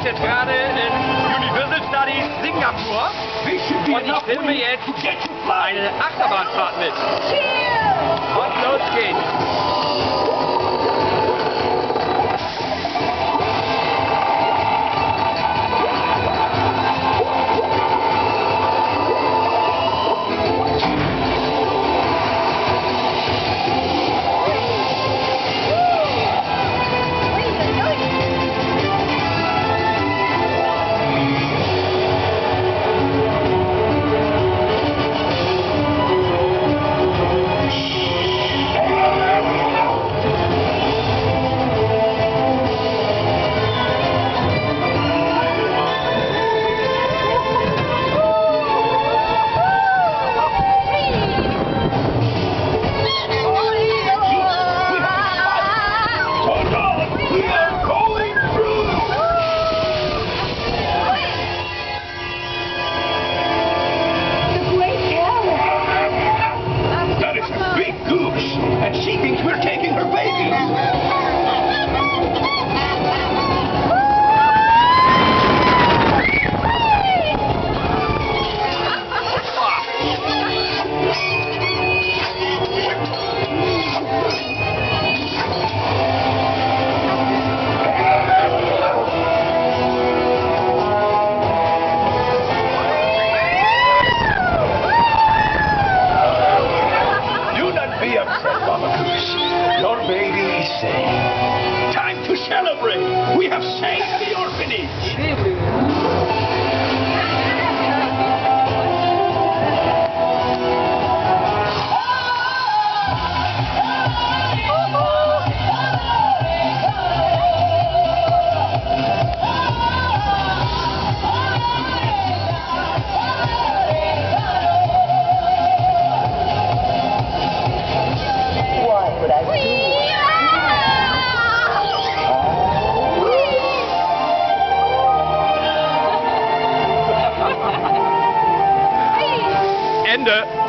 jetzt gerade in Universal Studies Singapur und ich filme jetzt eine Achterbahnfahrt mit. Und los geht's. And she thinks we're taking her baby. Be upset, Mama Goose. Your baby is safe. Time to celebrate. We have saved the orphanage. Ende.